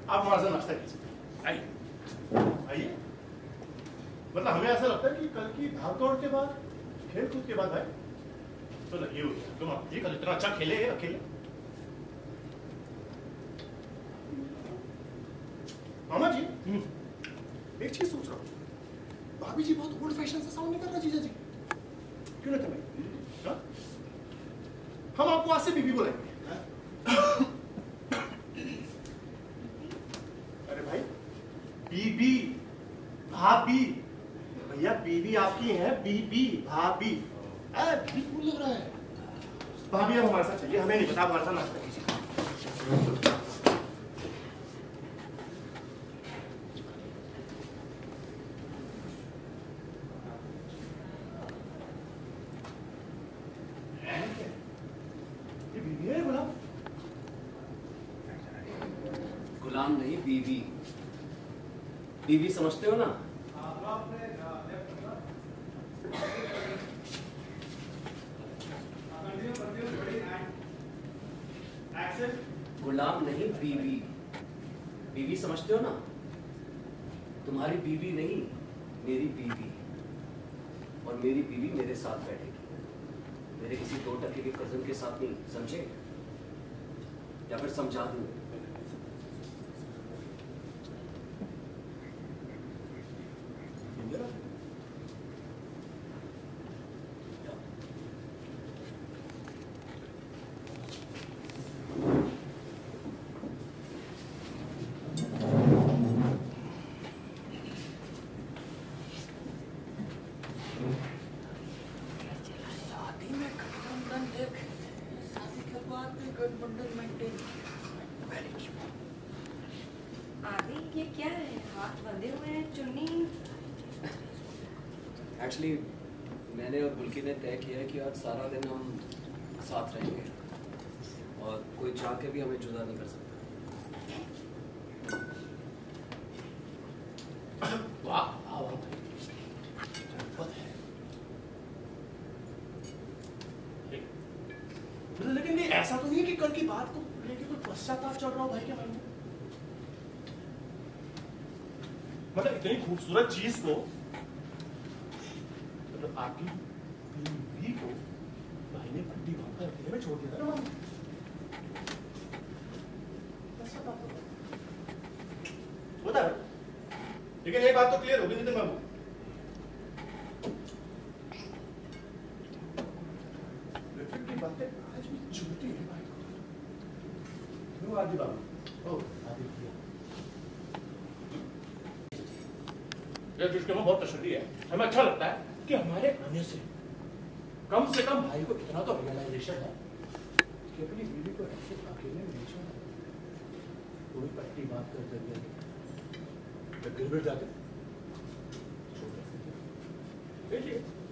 आप हमारे साथ नाश्ता कीजिए, आइए आइए। मतलब हमें ऐसा लगता है कि कल की भागदौड़ के बाद, खेल कूद के बाद भाई तो लगी हुई है। तुम आप ये कल इतना अच्छा खेले अकेले। मामा जी एक चीज सोच रहा हूँ, भाभी जी बहुत ओल्ड फैशन से साउंड नहीं कर रहा जीजा जी? क्यों ना करें? हम आपको आज से बीबी बोलेंगे। अरे भाई बीबी भाभी, भैया बीबी आपकी है, बीबी भाभी। बीबी कूल लग रहा है। भाभी अब हमारे साथ चलिए, हमें नहीं पता, हमारे साथ नाश्ता कीजिए। गुलाम नहीं, बीवी। बीवी समझते हो ना? गुलाम नहीं, बीवी। बीवी समझते हो ना? तुम्हारी बीवी नहीं, मेरी बीवी। और मेरी बीवी मेरे साथ बैठेगी, मेरे किसी 2 टके के कजन के साथ नहीं, समझे? या फिर समझा दूं? आदि ये क्या है? हाथ बंधे हुए हैं, चुन्नी। एक्चुअली मैंने और बुल्की ने तय किया है कि आज सारा दिन हम साथ रहेंगे और कोई चाह के भी हमें जुदा नहीं कर सकता। वाह, लेकिन ये ऐसा तो नहीं है कि कल की बात को लेके कोई पश्चाताप चल रहा हो भाई के मन में? मतलब इतनी खूबसूरत चीज को, मतलब आपकी बीवी को भाई ने पट्टी बांधकर अकेले में छोड़ दिया ना। बता, लेकिन एक बात तो क्लियर होगी नितिन बाबू, की बातें आज भी चुभती है भाई को। क्यों आदि बाबू? ओ आदि भैया, ये दृष्टि में बहुत तसल्ली है। हमें अच्छा लगता है कि हमारे आने से कम भाई को इतना तो रियलाइजेशन है कि अपनी बीवी को ऐसे अकेले में नहीं छोड़ना। कोई पट्टी बात कर गिर जाते छोड़ सकते।